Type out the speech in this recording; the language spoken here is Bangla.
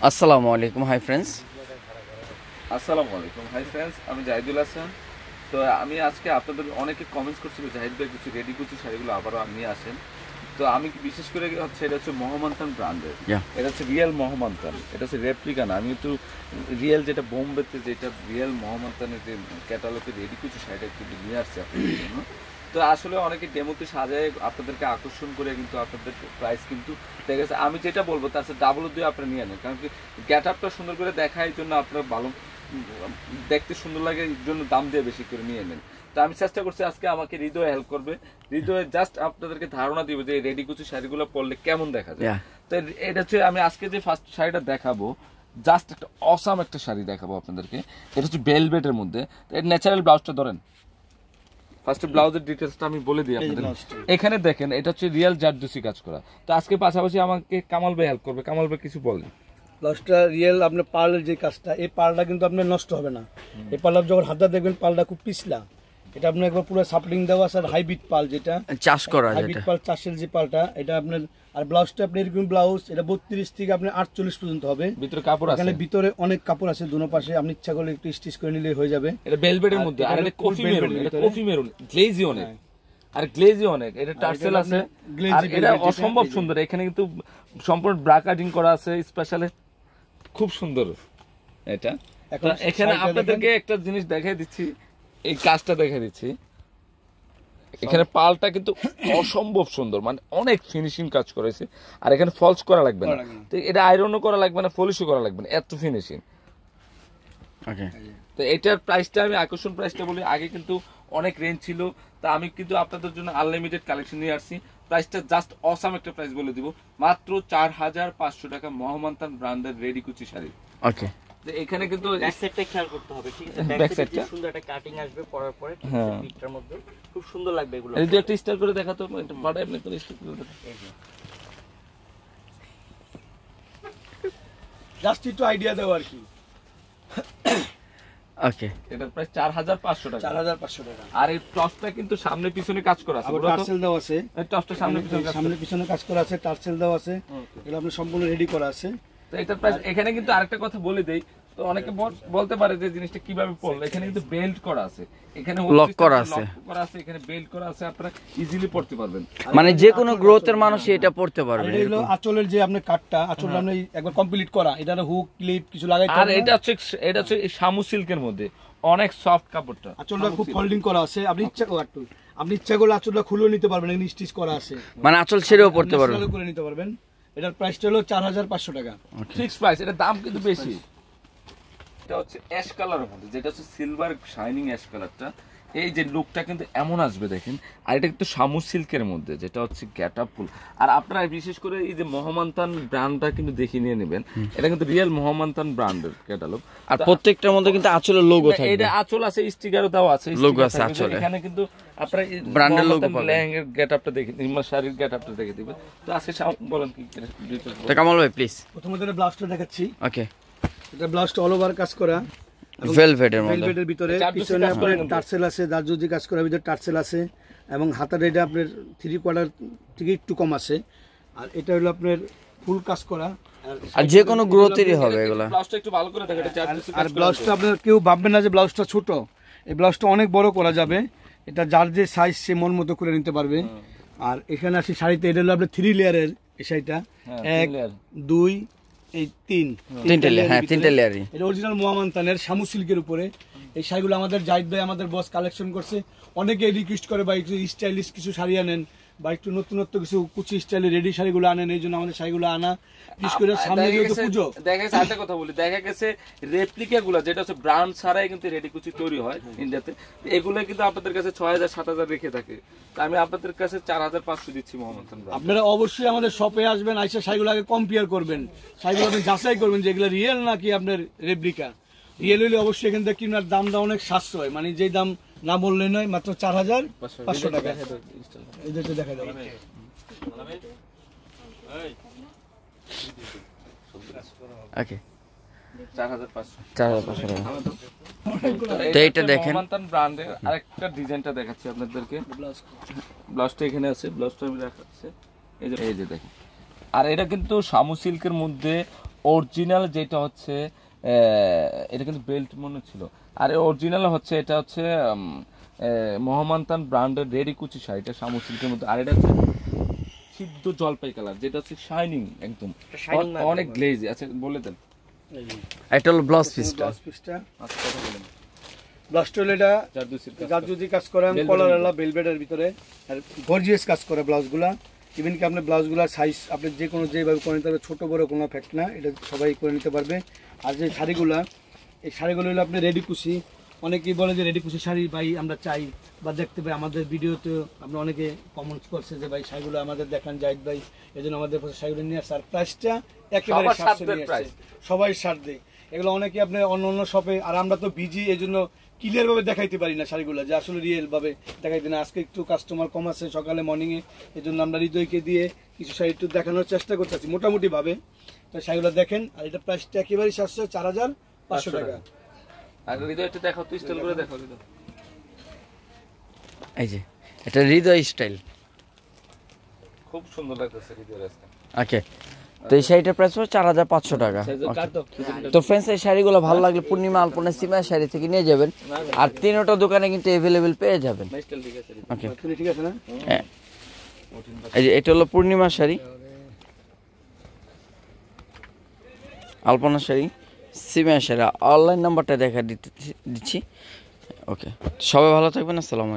আসসালামু আলাইকুম হাই ফ্রেন্ডস। আসসালামু আলাইকুম হাই ফ্রেন্ডস, আমি জাহিদুল হাসান। তো আমি আজকে আপনাদের অনেকে কমেন্টস করছিল জাহিদ ভাই কিছু রেডি কুচি শাড়িগুলো আবারও নিয়ে আসেন। তো আমি বিশেষ করে হচ্ছে এটা হচ্ছে মহমান্তান ব্র্যান্ডের, এটা হচ্ছে রিয়েল মহমান্তান, এটা হচ্ছে রেপ্লিকা না। আমি একটু রিয়েল যেটা বোম্বেতে যেটা রিয়েল মহমান্তানের যে ক্যাটালগের রেডি কুচি শাড়িটা কিন্তু নিয়ে আসছে আপনাদের জন্য। তো আসলে অনেকে ডেমোতে সাজায় আপনাদেরকে আকর্ষণ করে, কিন্তু আপনাদের প্রাইস কিন্তু ঠিক আছে। আমি যেটা বলবো তার সাথে ডাবল দিয়ে আপনারা নিয়ে নেন, কারণ কি গেট আপটা সুন্দর করে দেখায় এই জন্য আপনারা ভালো দেখতে সুন্দর লাগে এই জন্য দাম দিয়ে বেশি করে নিয়ে নেন। তো আমি চেষ্টা করছি আজকে আমাকে হৃদয় হেল্প করবে, হৃদয় জাস্ট আপনাদেরকে ধারণা দিবে যে রেডি কুচি শাড়িগুলো পরলে কেমন দেখা যায়। তো এটা হচ্ছে আমি আজকে যে ফার্স্ট শাড়িটা দেখাবো, জাস্ট একটা অসাম একটা শাড়ি দেখাবো আপনাদেরকে। এটা হচ্ছে ভেলভেটের মধ্যে, এর ন্যাচারাল ব্লাউজটা ধরেন। ফার্স্ট ব্লাউজের ডিটেইলসটা আমি বলে দিই আপনাদের। এখানে দেখেন এটা হচ্ছে রিয়েল জারদুসি কাজ করা। তো আজকে পাশাপাশি আমাকে কামাল ভাই হেল্প করবে। কামাল ভাই কিছু বলেন। ব্লাউজটা রিয়েল আপনার পার্লের যে কাজটা, এই পার্লটা কিন্তু আপনার নষ্ট হবে না। এই পার্ল যখন হাতটা দেখবেন পার্লটা খুব পিছলা, এটা আপনার একবার পুরো সাপোর্টিং দেওয়া আছে। আর হাইব্রিড পার্ল যেটা চাষ করা, হাইব্রিড পার্ল চাষের যে পার্লটা, এটা আপনার। আর ব্লাউজটা আপনি এরকম ব্লাউজ এটা 32 থেকে আপনার 48 পর্যন্ত হবে। ভিতরে কাপড় আছে, এখানে ভিতরে অনেক কাপড় আছে দুনো পাশে, আপনি ইচ্ছা করলে একটু স্টিচ করে নিলে হয়ে যাবে। এটা ভেলভেটের মধ্যে, আর এটা কফি মেরুন, এটা কফি মেরুন গ্লেজি অনেক, আর গ্লেজি অনেক। এটা টার্সেল আছে, আর এটা অসম্ভব সুন্দর। এখানে কিন্তু সম্পূর্ণ ব্রা কাটিং করা আছে স্পেশালি, খুব সুন্দর এটা। এখানে আপনাদেরকে একটা জিনিস দেখাই দিচ্ছি, এই কাজটা দেখাই দিচ্ছি। এখানে পালটা কিন্তু অসম্ভব সুন্দর, মানে অনেক ফিনিশিং কাজ করেছে। আর এখানে ফলস করা লাগবে না, তো এটা আয়রনও করা লাগবে না, পলিশও করা লাগবে না, এত ফিনিশিং। ওকে, তো এটার প্রাইসটা আমি আকর্ষণ প্রাইসটা বলি। আগে কিন্তু অনেক রেঞ্জ ছিল, তা আমি কিন্তু আপনাদের জন্য আনলিমিটেড কালেকশন নিয়ে আসছি। প্রাইসটা জাস্ট অসাম একটা প্রাইস বলে দিব, মাত্র 4500 টাকা মহমান্তান ব্র্যান্ডের রেডি কুচি শাড়ি। ওকে, এখানে কিন্তু ব্যাক সাইডটা খেয়াল করতে হবে, ঠিক আছে? ব্যাক সাইডে সুন্দর একটা কাটিং আসবে পরার পরে, ঠিক আছে? পিকটার মধ্যে খুব সুন্দর লাগবে এগুলো। এই যে একটা স্টাইল করে দেখাতো, এটা বাড়ায় আপনি তো স্টাইল করে দেখান। জাস্ট একটু আইডিয়া দেওয়া আর কি। ওকে, এটা প্রায় 4500 টাকা, 4500 টাকা। আর এই টপসটা কিন্তু সামনে পিছনে কাজ করা আছে, আবার টার্সেল দেওয়া আছে। এই টপসটা সামনে পিছনে কাজ করা আছে, টার্সেল দেওয়া আছে, এগুলো আপনি সম্পূর্ণ রেডি করা আছে। তো এটা প্রাইস। এখানে কিন্তু আরেকটা কথা বলে দেই, তো অনেকে বলতে পারে যে জিনিসটা কিভাবে পড়লো। এখানে কিন্তু বেল্ট করা আছে, এখানে লক করা আছে, এখানে বেল্ট করা আছে, আপনারা ইজিলি পড়তে পারবেন। মানে যে কোনো গ্রোথের মানুষ এটা পড়তে পারবে। এটা হলো আঁচলের যে আপনার কাটটা, আঁচলটা আপনি একবার কমপ্লিট করা, এটা হুক ক্লিপ কিছু লাগাইতে আর এটা হচ্ছে শামু সিল্কের মধ্যে অনেক সফট কাপড়টা। আঁচলটা খুব ফোল্ডিং করা আছে, আপনি ইচ্ছা করলে আঁচলটা খুলেও নিতে পারবেন, এখানে স্টিচ করা আছে, মানে আঁচল ছেড়েও পড়তে পারবেন, করে নিতে পারবেন। এটার প্রাইসটা হলো 4500 টাকা ফিক্সড প্রাইস। এটা দাম কিন্তু বেশি। এটা হচ্ছে অ্যাশ কালারের মধ্যে, যেটা হচ্ছে সিলভার শাইনিং অ্যাশ কালারটা। এই যে লুকটা কিন্তু এমন আসবে দেখেন। আর এটা কিন্তু শামু সিল্কের মধ্যে, যেটা হচ্ছে গেটআপ ফুল। আর আপনারা বিশেষ করে এই যে মহমান্তান ব্র্যান্ডটা কিন্তু দেখে নিয়ে নেবেন, এটা কিন্তু রিয়েল মহমান্তান ব্র্যান্ডের ক্যাটালগ। আর প্রত্যেকটার মধ্যে কিন্তু আঁচলের লোগো থাকবে। এটা আঁচল আছে, স্টিকারও দেওয়া আছে, লোগো আছে আঁচলে। এখানে কিন্তু আপনারা ব্র্যান্ডের লোগো পাবেন। লেহেঙ্গার গেটআপটা দেখে, নির্মল শাড়ির গেটআপটা দেখে দিবেন। তো আজকে বলেন কি তো কামাল ভাই প্লিজ। প্রথমত এটা ব্লাউজটা দেখাচ্ছি। ওকে, এটা ব্লাউজটা অল ওভার কাজ করা, ভেলভেটের মধ্যে, ভেলভেটের ভিতরে পিছনে আপনার টার্সেল আছে, জারদুজি কাজ করার ভিতরে টার্সেল আছে, এবং হাতার এটা আপনার 3/4 থেকে একটু কম আছে। আর এটা হলো আপনার ফুল কাজ করা, আর যে কোনো গ্রোথেরই হবে এগুলা। ব্লাউজটা একটু ভালো করে দেখেন। আর ব্লাউজটা আপনার কেউ ভাববেন না যে ব্লাউজটা ছোট, এই ব্লাউজটা অনেক বড় করা যাবে। এটা যার যে সাইজ সে মন মতো করে নিতে পারবে। আর এখানে আসি শাড়িতে, এটা হলো আপনার 3 লেয়ারের এই শাড়িটা, 1 2 এই 3 লেয়ার। হ্যাঁ, 3 লেয়ারই। এটা অরিজিনাল মহামান্তানের শামু সিল্কের উপরে এই শাড়িগুলো আমাদের জাহিদ ভাই, আমাদের বস কালেকশন করছে। অনেকে রিকোয়েস্ট করে বা একটু স্টাইলিশ কিছু শাড়ি আনেন, বা একটু নতুনত্ব কিছু কুচি স্টাইলের রেডি শাড়িগুলো আনেন, এই জন্য আমাদের শাড়িগুলো আনা। বিশেষ করে সামনে যেহেতু পুজো, দেখা গেছে একটা কথা বলি, দেখা গেছে রেপ্লিকা গুলো যেটা হচ্ছে ব্র্যান্ড ছাড়াই কিন্তু রেডি কুচি তৈরি হয় ইন্ডিয়াতে, এগুলো কিন্তু আপনাদের কাছে 6000 7000 রেখে থাকে। আমি আপনাদের কাছে 4500 দিচ্ছি মহমান্তান। আপনারা অবশ্যই আমাদের শপে আসবেন, আইসা শাড়িগুলো আগে কম্পেয়ার করবেন, শাড়িগুলো আপনি যাচাই করবেন যে এগুলো রিয়েল নাকি আপনার রেপ্লিকা। রিয়েল হলে অবশ্যই এখান থেকে কিনার দামটা অনেক সাশ্রয়, মানে যে দাম না বললে নয়, মাত্র 4500 টাকা। এদেরকে দেখা যাবে। ওকে, 4500 টাকা। তো এটা দেখেন, মহমান্তান ব্র্যান্ডের আরেকটা ডিজাইনটা দেখাচ্ছি আপনাদেরকে। ব্লাউজটা এখানে আছে, ব্লাউজটা আমি দেখাচ্ছি, এই যে দেখেন। আর এটা কিন্তু শামু সিল্কের মধ্যে অরিজিনাল যেটা হচ্ছে এটা কিন্তু বেল্ট মনে ছিল, আর অরিজিনাল হচ্ছে এটা হচ্ছে মহামান্তান ব্র্যান্ডের রেডি কুচি শাড়ি, এটা শামু সিল্কের মধ্যে। আর এটা হচ্ছে সিদ্ধ জলপাই কালার, যেটা হচ্ছে শাইনিং একদম, অনেক গ্লেজি। আচ্ছা বলে দেন, এটা হলো ব্লাউজ পিসটা। ব্লাউজ পিসটা আচ্ছা কথা বলেন। ব্লাউজটা হলো এটা জারদুসির কাজ জারদুজি কাজ করে, কলারওয়ালা বেলভেটের ভিতরে, আর গর্জিয়াস কাজ করে ব্লাউজগুলা। ইভেন কি আপনার ব্লাউজগুলার সাইজ আপনি যে কোনো যেভাবে করে নিতে পারবে, ছোটো বড় কোনো ফ্যাক্ট না, এটা সবাই করে নিতে পারবে। আর যে শাড়িগুলা, এই শাড়িগুলো হলো আপনি রেডি কুচি। অনেকেই বলে যে রেডি কুচি শাড়ি ভাই আমরা চাই বা দেখতে পাই, আমাদের ভিডিওতে আপনি অনেকে কমেন্টস করছে যে ভাই শাড়িগুলো আমাদের দেখান জাহিদ ভাই, এই জন্য আমাদের কাছে শাড়িগুলো নিয়ে আসছে। আর প্রাইসটা একেবারে সবাই সার দেয়। এগুলো অনেকে আপনি অন্য অন্য শপে, আর আমরা তো বিজি, এই জন্য ক্লিয়ার ভাবে দেখাইতে পারি না শাড়িগুলো, যে আসলে রিয়েল ভাবে দেখাইতে না। আজকে একটু কাস্টমার কম আছে সকালে মর্নিংয়ে, এই জন্য আমরা হৃদয়কে দিয়ে কিছু শাড়ি একটু দেখানোর চেষ্টা করতেছি মোটামুটি ভাবে। তো শাড়িগুলো দেখেন, আর এটা প্রাইসটা একেবারেই 4,500 টাকা। আর হৃদয় একটু দেখাও, তুই স্টাইল করে দেখাও হৃদয়। এই যে এটা হৃদয় স্টাইল, খুব সুন্দর লাগতেছে হৃদয়ের আজকে। ওকে। তো এই শাড়িটার প্রাইস হচ্ছে 4,500 টাকা। তো ফ্রেন্ডস, এই শাড়িগুলো ভালো লাগলে পূর্ণিমা আলপনা সীমা শাড়ি থেকে নিয়ে যাবেন, আর তিনটা দোকানে কিন্তু অ্যাভেলেবেল পেয়ে যাবেন। ওকে, ঠিক আছে না? হ্যাঁ, এই যে এটা হলো পূর্ণিমা শাড়ি, আলপনা শাড়ি, সীমা শাড়ি। অনলাইন নাম্বারটা দিচ্ছি। ওকে, সবাই ভালো থাকবেন। আসসালামু আলাইকুম।